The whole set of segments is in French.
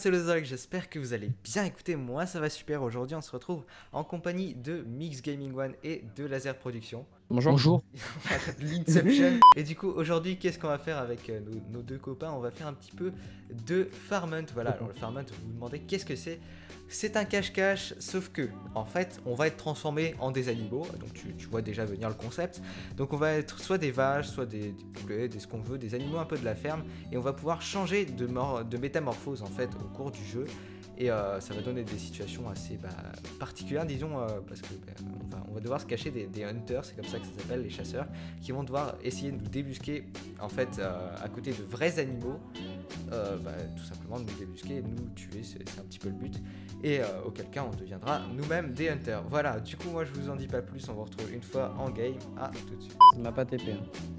c'est le Zog, j'espère que vous allez bien. Écoutez, moi ça va super. Aujourd'hui on se retrouve en compagnie de Mix Gaming One et de Laser Production. Bonjour. Bonjour. L'Inception. Et du coup aujourd'hui qu'est-ce qu'on va faire avec nos deux copains? On va faire un petit peu de Farm Hunt. Voilà, alors le Farm Hunt, vous vous demandez qu'est-ce que c'est? C'est un cache-cache, sauf que en fait on va être transformé en des animaux. Donc tu vois déjà venir le concept. Donc on va être soit des vaches, soit des poulets, ce qu'on veut, des animaux un peu de la ferme. Et on va pouvoir changer de métamorphose en fait au cours du jeu. Et ça va donner des situations assez particulières, disons, parce que on va devoir se cacher des hunters, c'est comme ça que ça s'appelle, les chasseurs, qui vont devoir essayer de nous débusquer, en fait, à côté de vrais animaux, tout simplement de nous débusquer, de nous tuer, c'est un petit peu le but, et auquel cas on deviendra nous-mêmes des hunters. Voilà, du coup moi je vous en dis pas plus, on vous retrouve une fois en game, tout de suite. Ça m'a pas TP.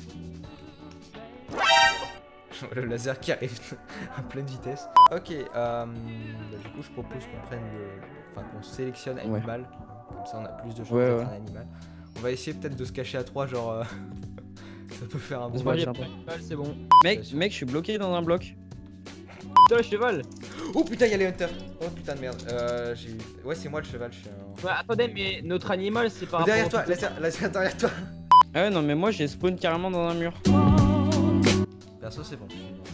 Le laser qui arrive à pleine vitesse. Ok, du coup je propose qu'on prenne qu'on sélectionne animal. Ouais. Comme ça on a plus de chances d'être un animal. On va essayer peut-être de se cacher à 3, genre ça peut faire un bon match. C'est bon. Mec, je suis bloqué dans un bloc. Putain, le cheval. Oh putain, il y a les hunters. Oh putain de merde. Ouais, c'est moi le cheval. Ouais, attendez, mais notre animal c'est pas. Derrière toi, laser derrière toi. Ah ouais, non, mais moi j'ai spawn carrément dans un mur. Perso, c'est bon.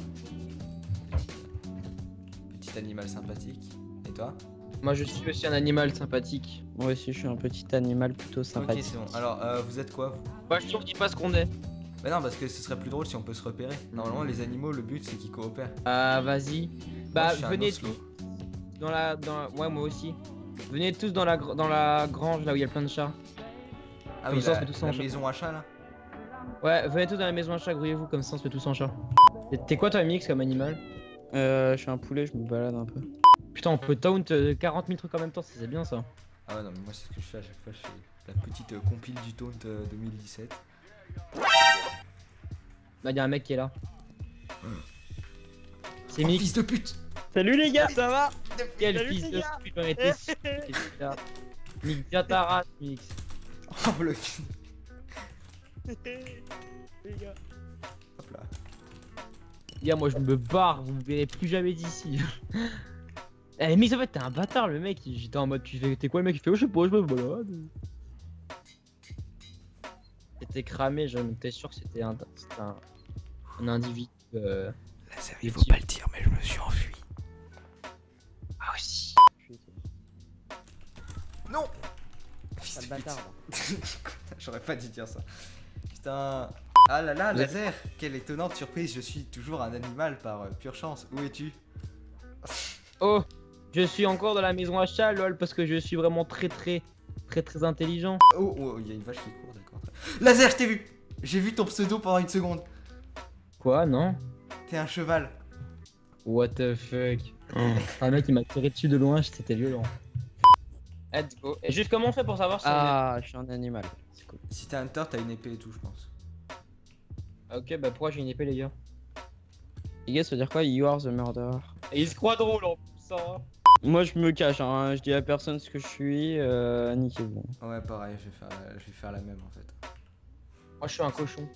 Petit animal sympathique. Et toi? Moi je suis aussi un animal sympathique. Moi aussi je suis un petit animal plutôt sympathique. Ok, c'est bon. Alors, vous êtes quoi vous? Bah, je dis pas ce qu'on est. Bah non, parce que ce serait plus drôle si on peut se repérer. Normalement, les animaux, le but c'est qu'ils coopèrent. Vas-y. Bah, venez tous. Ouais, moi aussi. Venez tous dans la grange là où il y a plein de chats. Ah oui, la maison à chat là? Ouais, venez tous dans la maison à chat, grouillez-vous, comme ça on se fait tous en chat. T'es quoi toi, Mix, comme animal? Je suis un poulet, je me balade un peu. Putain, on peut taunt 40 000 trucs en même temps, c'est bien ça. Ah ouais, non, mais moi c'est ce que je fais à chaque fois, je fais la petite compile du taunt 2017. Bah, y'a un mec qui est là. C'est Mix. Mix. Fils de pute! Salut les gars, ça va? Quel fils de pute, on était sûr. Mix, viens ta race, Mix. Oh le Les gars. Hop là. Gars, moi je me barre, vous me verrez plus jamais d'ici. Eh, Mix, en fait, t'es un bâtard, le mec. J'étais en mode, t'es quoi le mec? Il fait, oh, je sais pas, je me balade. C'était cramé, j'étais sûr que c'était un individu. Laser, il faut pas le dire, mais je me suis enfui. Ah, aussi. Non! Pas de bâtard. J'aurais pas dû dire ça. Putain. Ah là là, Laser! Quelle étonnante surprise, je suis toujours un animal par pure chance. Où es-tu? Oh! Je suis encore dans la maison à chat, lol, parce que je suis vraiment très intelligent. Oh, il y a une vache qui court, d'accord. Laser, je t'ai vu! J'ai vu ton pseudo pendant une seconde. Quoi, non? T'es un cheval. What the fuck? Un mec il m'a tiré dessus de loin, c'était violent. Let's go. Et juste comment on fait pour savoir si je suis un animal. C'est cool. Si t'es un hunter, t'as une épée et tout, je pense. Ok, bah pourquoi j'ai une épée, les gars? Les gars, ça veut dire quoi? You are the murderer. Et il se croit drôle en plus, hein. Moi je me cache, hein. Je dis à personne ce que je suis, niquez-vous. Ouais, pareil, je vais faire la même en fait. Moi je suis un cochon.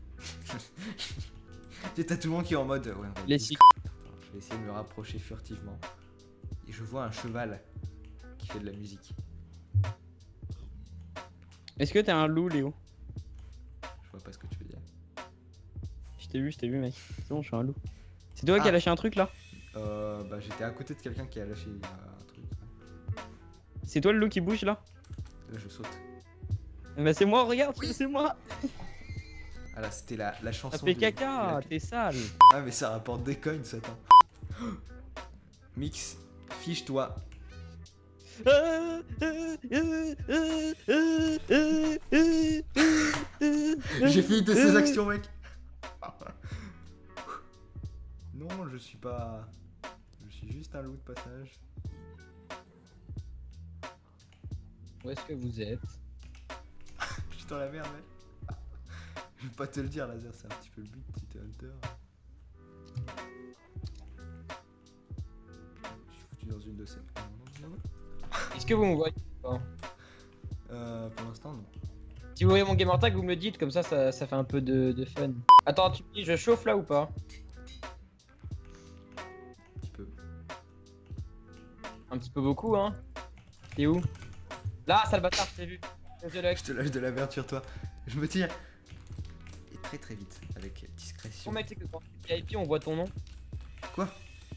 T'as tout le monde qui est en mode. Ouais, Les je vais essayer de me rapprocher furtivement. Et je vois un cheval qui fait de la musique. Est-ce que t'es un loup, Léo? Je vois pas ce que tu veux dire. Je t'ai vu, mec. C'est bon, je suis un loup. C'est toi qui as lâché un truc là? J'étais à côté de quelqu'un qui a lâché un truc. C'est toi le loup qui bouge là? Là, je saute. Bah, c'est moi, regarde, oui. c'est moi! Ah là, c'était la chanson. Ça fait caca, t'es sale! Ah, mais ça rapporte des coins, ça, attends. Mix, fiche-toi. J'ai fini de ces actions, mec. Non, je suis pas. Je suis juste un loup de passage. Où est-ce que vous êtes? Je suis dans la merde, mec. Je vais pas te le dire, Laser, c'est un petit peu le but si t'es hunter. Je suis foutu dans une de ces. Est-ce que vous me voyez pas? Pour l'instant, non. Si vous voyez mon gamer tag, vous me le dites, comme ça fait un peu de fun. Attends, tu me dis, je chauffe là ou pas? Un petit peu. Un petit peu beaucoup, hein. T'es où? Là, sale bâtard, je t'ai vu. Désolé. Je te lâche de la merde sur toi. Je me tire. Et très très vite, avec discrétion. Ton mec, c'est que quand tu es VIP, on voit ton nom. Quoi?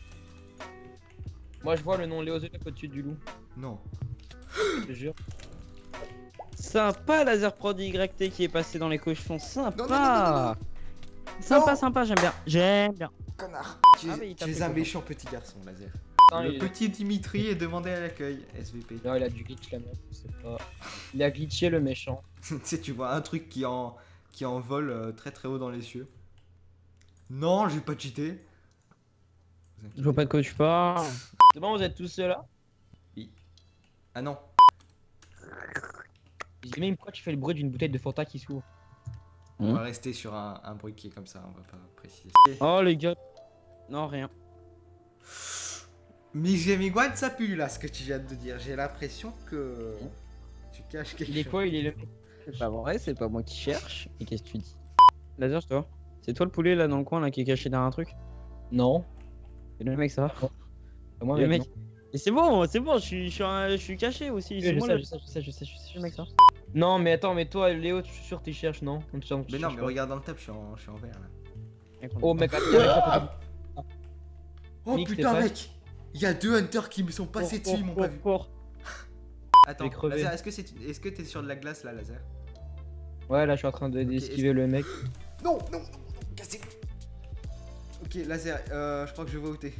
Moi, je vois le nom Léo The Luck au-dessus du loup. Non. Je te jure. Sympa Laser Prod YT qui est passé dans les cochons. Sympa. Non, non, non, non, non. Sympa, Non. sympa, j'aime bien. J'aime bien. Connard. Tu Ah, mais il t'a es fait un content. méchant petit garçon, Laser. Putain, Le il... petit Dimitri est demandé à l'accueil, SVP. Non, il a du glitch, la meuf, je sais pas. Il a glitché le méchant. Tu sais, tu vois un truc qui envole très très haut dans les cieux. Non, j'ai pas cheaté. Vous inquiétez Je vois pas de quoi tu parles. C'est bon, vous êtes tous là? Ah non. J'ai dit, mais pourquoi tu fais le bruit d'une bouteille de Fanta qui s'ouvre? On va rester sur un bruit qui est comme ça, on va pas préciser. Oh les gars. Non, rien. Miguel, ça pue là ce que tu viens de dire. J'ai l'impression que tu caches quelque Il est chose. quoi? Il est le mec. C'est pas vrai, c'est pas moi qui cherche. Et qu'est-ce que tu dis? Laser, c'est toi. C'est toi le poulet là dans le coin là qui est caché derrière un truc? Non. C'est le mec ça va? Moi, Le mec. mec. Et c'est bon, je suis caché aussi. C'est Je moi sais, le je sais, je sais, je sais, je sais, le mec ça. Non, mais attends, mais toi, Léo, je suis sûr que tu cherches, non? Mais non, mais regarde dans le tab, je suis en vert là. Oh, mec, attends, Oh Nick, putain, t'es pas- mec! Il y a deux hunters qui me sont passés dessus, ils m'ont pas vu. Attends, J'ai crevé. Laser, est-ce que t'es sur de la glace là, Laser? Ouais, là, je suis en train d'esquiver le mec. Non, non, non, cassez-le! Ok, Laser, je crois que je vois où t'es.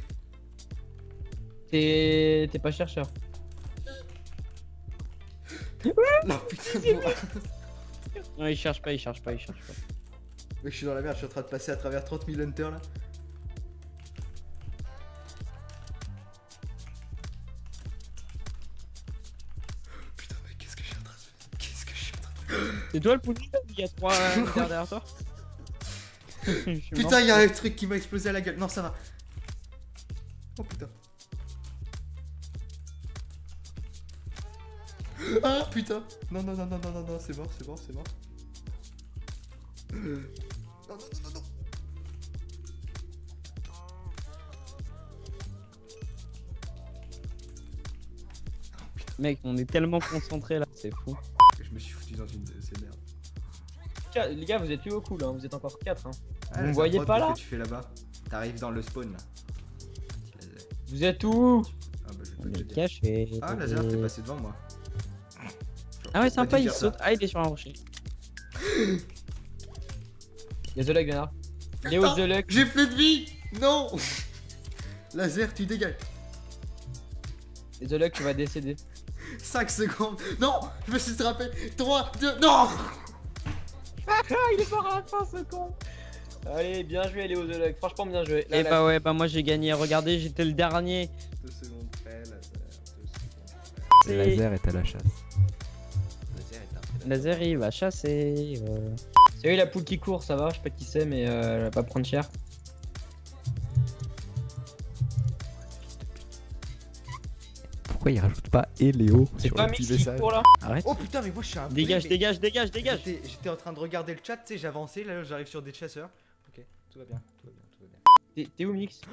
T'es pas chercheur. Non, putain, de moi. Non, il cherche pas. Mec, je suis dans la merde, je suis en train de passer à travers 30 000 hunters là. Putain, mec, qu'est-ce que je suis en train de faire? C'est toi le poulet là? Il y a 3 derrière toi? Je suis mort. Putain, il y a un truc qui m'a explosé à la gueule. Non, ça va. Oh putain. Ah putain. Non, non, non, non, non, non, non, c'est mort. Non, non, non, non, non. Mec, on est tellement concentré là, c'est fou. Je me suis foutu dans une de ces merdes. Les gars, vous êtes plus au cool, hein. Vous êtes encore 4. Hein. Ah, Vous me ça voyez prod, pas, qu'est-ce là que tu fais là-bas? T'arrives dans le spawn là. Petit laser. Vous êtes où? Ah bah je vais On pas te est le dire. caché. Ah, Laser, t'es passé devant moi. Ah ouais, J'aurais sympa, pas dû il dire ça. saute. Ah, il est sur un rocher. Y'a The Luck, viens là. Léo Putain, The Luck. J'ai plus de vie. Non. Laser, tu dégages. Et The Luck, tu vas décéder. 5 secondes. Non, je me suis rappelé. 3, 2, non. Il est mort à la fin, ce con. Allez, bien joué, Léo The Luck. Franchement, bien joué. Là, Et là, bah ouais, bah moi j'ai gagné. Regardez, j'étais le dernier. 2 secondes près, Laser. 2 secondes près. C'est- Laser est à la chasse. Laser est un prédateur. Laser il va chasser. C'est lui la poule qui court, ça va. Je sais pas qui c'est, mais elle va pas prendre cher. Pourquoi il rajoute pas et Léo C'est sur pas le Mix petit qui message? court là. Arrête. Oh putain, mais moi je suis un Dégage, poulet, mais dégage. J'étais en train de regarder le chat, tu sais, j'avançais, là j'arrive sur des chasseurs. Ok, tout va bien, tout va bien, tout va bien. T'es où, Mix?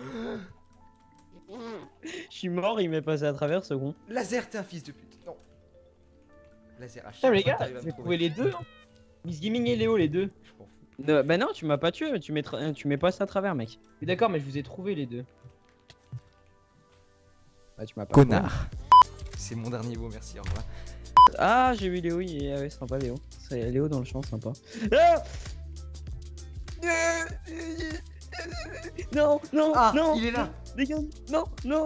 Je suis mort, il m'est passé à travers ce con. Laser, t'es un fils de pute. Non. Laser, à chaque Putain, les fois, gars, t'arrives à me j'ai trouver. trouvé les deux. Hein. Miss Gaming et Léo, les deux. Je m'en fous. Bah non, tu m'as pas tué, mais tu m'es passé à travers, mec. Mais d'accord, mais je vous ai trouvé les deux. Bah tu m'as pas. Connard. C'est mon dernier mot, merci, au revoir. Ah, j'ai vu Léo, il est ouais, sympa Léo. C'est Léo dans le champ, sympa. Ah non, non, Ah, non. il est là. Dégage. Non,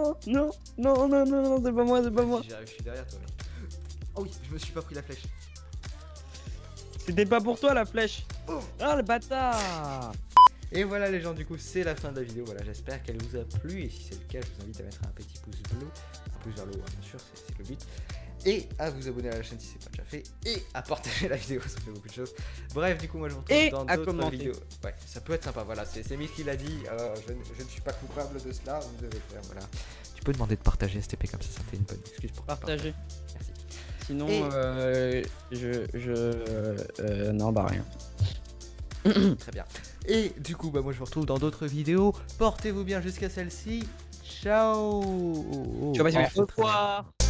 c'est pas moi, c'est pas moi. Si j'arrive, je suis derrière toi. Mec. Oh oui, je me suis pas pris la flèche. C'était pas pour toi la flèche. Oh. Ah le bâtard. Et voilà les gens, du coup c'est la fin de la vidéo. Voilà, j'espère qu'elle vous a plu. Et si c'est le cas, je vous invite à mettre un petit pouce bleu, un pouce vers le haut, hein, bien sûr, c'est le but. Et à vous abonner à la chaîne si c'est pas déjà fait. Et à partager la vidéo, ça fait beaucoup de choses. Bref, du coup, moi je vous retrouve Et dans à d'autres commenter. vidéos. Ouais, ça peut être sympa. Voilà, c'est Miss qui l'a dit. Je ne suis pas coupable de cela. Vous devez faire. Voilà. Tu peux demander de partager STP comme ça fait une bonne excuse pour Partager. Merci. Sinon, Et- non, bah rien. Très bien. Et du coup, bah, moi je vous retrouve dans d'autres vidéos. Portez-vous bien jusqu'à celle-ci. ciao. Tu vas pas Au revoir.